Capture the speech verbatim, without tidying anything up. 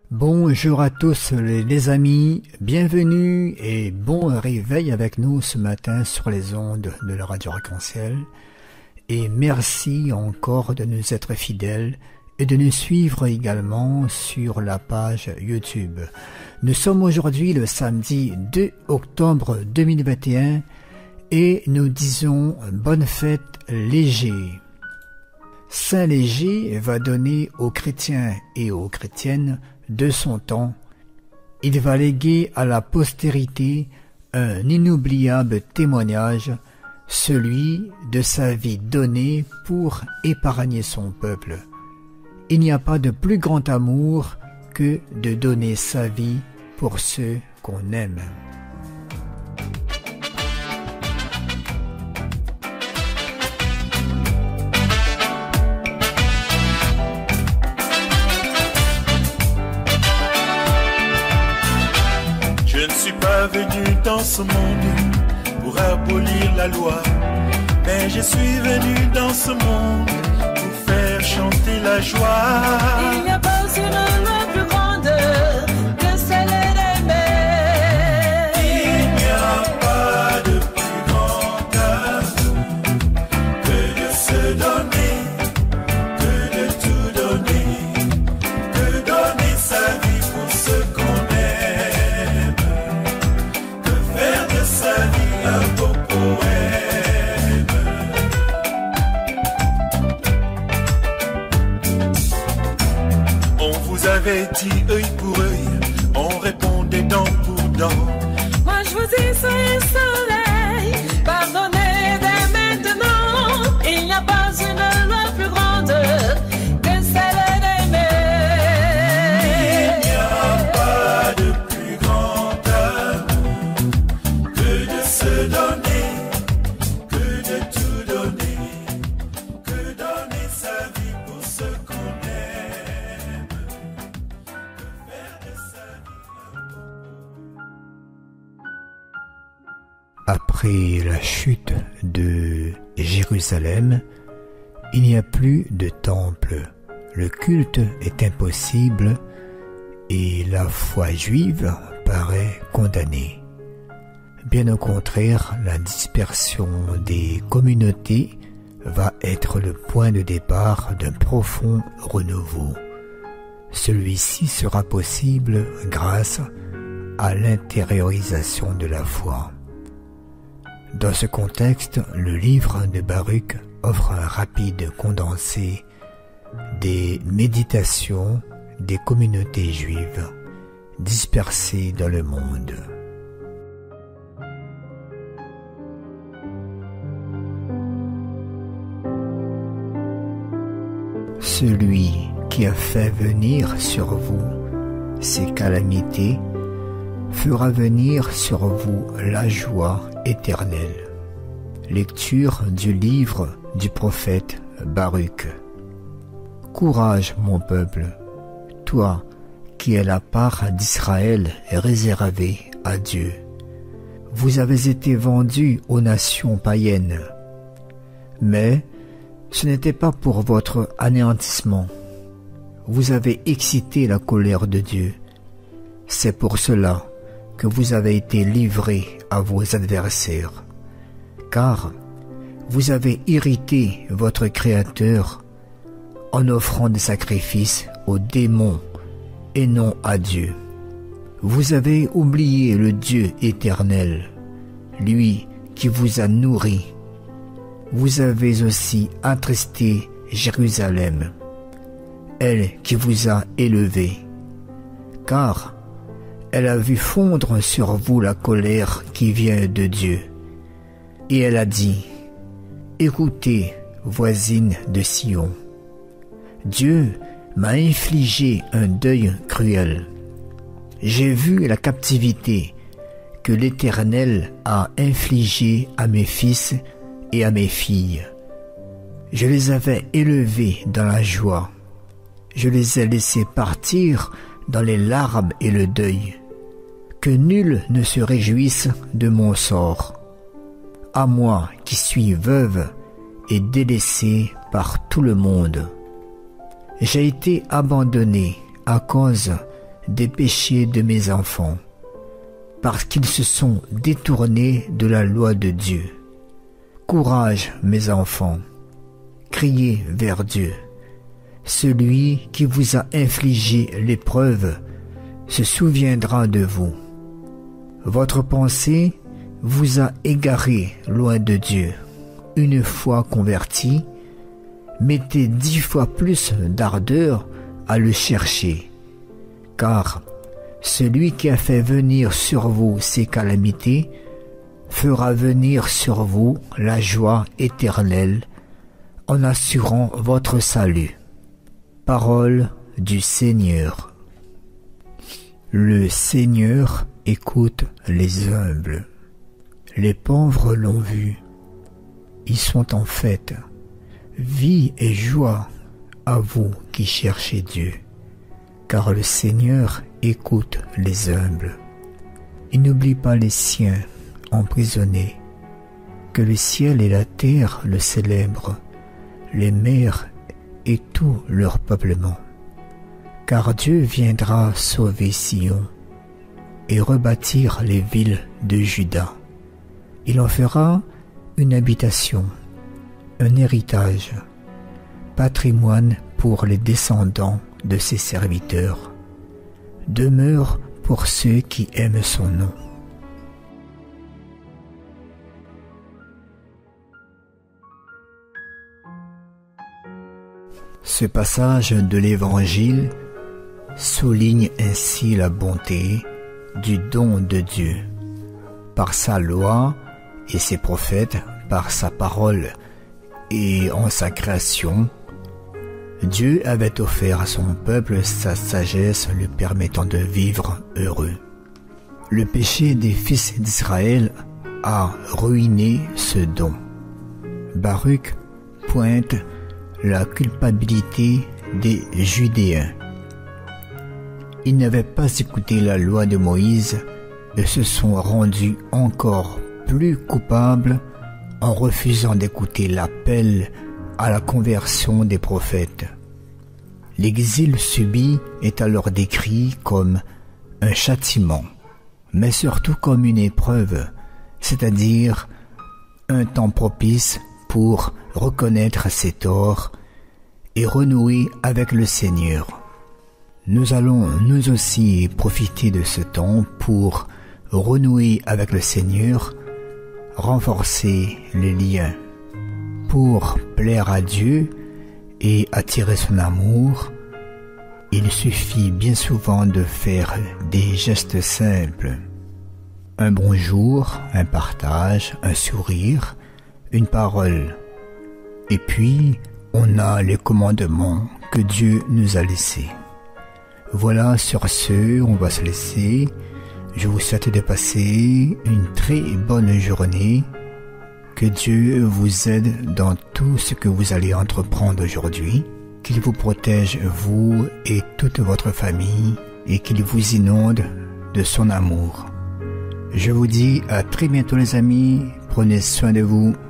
Bonjour à tous les, les amis, bienvenue et bon réveil avec nous ce matin sur les ondes de la Radio Arc-en-Ciel. Et merci encore de nous être fidèles et de nous suivre également sur la page YouTube. Nous sommes aujourd'hui le samedi deux octobre deux mille vingt et un et nous disons bonne fête Léger. Saint Léger va donner aux chrétiens et aux chrétiennes de son temps. Il va léguer à la postérité un inoubliable témoignage, celui de sa vie donnée pour épargner son peuple. Il n'y a pas de plus grand amour que de donner sa vie pour ceux qu'on aime. Je ne suis pas venu dans ce monde pour abolir la loi, mais je suis venu dans ce monde pour faire chanter la joie. Il n'y a pas une loi plus grande que celle d'aimer. Il n'y a pas de plus grand amour que de se donner, que de tout donner, que donner sa vie pour ce qu'on aime, que faire de sa vie un beau poème. On vous avait dit œil pour œil, on répondait dent pour dent. Moi je vous dis soyez soleil, pardonnez dès maintenant. Il n'y a pas une loi plus grande que celle d'aimer. Il n'y a pas de plus grand amour que de se donner, que de tout donner, que donner sa vie pour ce qu'on aime, que faire de sa vie. Après la chute de Jérusalem, il n'y a plus de temple. Le culte est impossible et la foi juive paraît condamnée. Bien au contraire, la dispersion des communautés va être le point de départ d'un profond renouveau. Celui-ci sera possible grâce à l'intériorisation de la foi. Dans ce contexte, le livre de Baruch offre un rapide condensé des méditations des communautés juives dispersées dans le monde. Celui qui a fait venir sur vous ces calamités fera venir sur vous la joie éternelle. Lecture du livre du prophète Baruch. Courage, mon peuple, toi qui es la part d'Israël réservée à Dieu. Vous avez été vendus aux nations païennes, mais ce n'était pas pour votre anéantissement. Vous avez excité la colère de Dieu. C'est pour cela que vous avez été livrés à vos adversaires, car vous avez irrité votre Créateur en offrant des sacrifices aux démons et non à Dieu. Vous avez oublié le Dieu éternel, lui qui vous a nourri. Vous avez aussi attristé Jérusalem, elle qui vous a élevé, car elle a vu fondre sur vous la colère qui vient de Dieu. Et elle a dit, écoutez, voisines de Sion, Dieu m'a infligé un deuil cruel. J'ai vu la captivité que l'Éternel a infligée à mes fils et à mes filles. Je les avais élevés dans la joie. Je les ai laissés partir dans les larmes et le deuil. Que nul ne se réjouisse de mon sort. À moi qui suis veuve et délaissée par tout le monde. J'ai été abandonnée à cause des péchés de mes enfants, parce qu'ils se sont détournés de la loi de Dieu. Courage, mes enfants, criez vers Dieu. Celui qui vous a infligé l'épreuve se souviendra de vous. Votre pensée vous a égaré loin de Dieu. Une fois converti, mettez dix fois plus d'ardeur à le chercher, car celui qui a fait venir sur vous ces calamités fera venir sur vous la joie éternelle en assurant votre salut. Parole du Seigneur. Le Seigneur écoute les humbles. Les pauvres l'ont vu. Ils sont en fête. Vie et joie à vous qui cherchez Dieu, car le Seigneur écoute les humbles. Il n'oublie pas les siens emprisonnés. Que le ciel et la terre le célèbrent, les mers et tout leur peuplement. Car Dieu viendra sauver Sion et rebâtir les villes de Juda. Il en fera une habitation, un héritage, patrimoine pour les descendants de ses serviteurs, demeure pour ceux qui aiment son nom. Ce passage de l'Évangile souligne ainsi la bonté du don de Dieu. Par sa loi et ses prophètes, par sa parole et en sa création, Dieu avait offert à son peuple sa sagesse lui permettant de vivre heureux. Le péché des fils d'Israël a ruiné ce don. Baruch pointe la culpabilité des Judéens. Ils n'avaient pas écouté la loi de Moïse et se sont rendus encore plus coupables en refusant d'écouter l'appel à la conversion des prophètes. L'exil subi est alors décrit comme un châtiment, mais surtout comme une épreuve, c'est-à-dire un temps propice pour reconnaître ses torts et renouer avec le Seigneur. Nous allons nous aussi profiter de ce temps pour renouer avec le Seigneur, renforcer les liens. Pour plaire à Dieu et attirer son amour, il suffit bien souvent de faire des gestes simples. Un bonjour, un partage, un sourire, une parole. Et puis, on a les commandements que Dieu nous a laissés. Voilà, sur ce, on va se laisser. Je vous souhaite de passer une très bonne journée. Que Dieu vous aide dans tout ce que vous allez entreprendre aujourd'hui. Qu'il vous protège, vous et toute votre famille, et qu'il vous inonde de son amour. Je vous dis à très bientôt les amis. Prenez soin de vous.